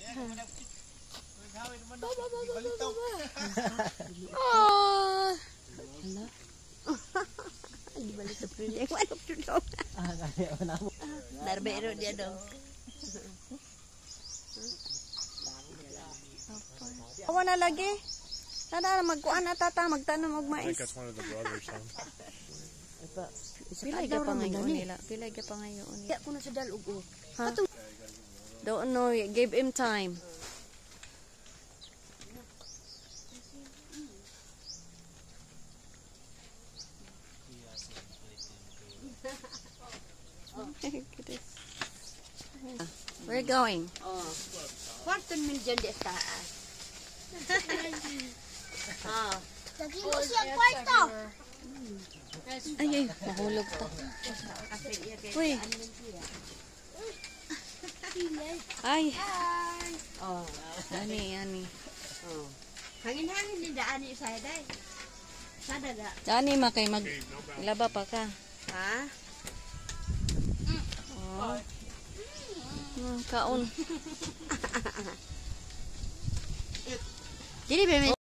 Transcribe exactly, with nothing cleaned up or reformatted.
Oh. Hala. Di balik sa pili. Ano tulo? Ah, kaya mo na mo. Darbero dia dong. Awa na lagi. Tada magkuan na tata magtanom og mais. That's one of the brothers, son. Pilay ka pa ngayon nila. Pilay ka pa ngayon. Kaya ko na sa dalog o. Ha? Don't know. Give him time. We're going. Oh. Kwarton mil dyan di taas. Ah. Lagi mo siyang kwarto. Ay, ay, mahulog to. Uy. Ay. Oh. Ani, ani. Oh. Hangin-hangin din daan ni saya day. Sada da. Ani makay mag laba pa ka. Ha? Oh. Hmm, kaon. Dili ba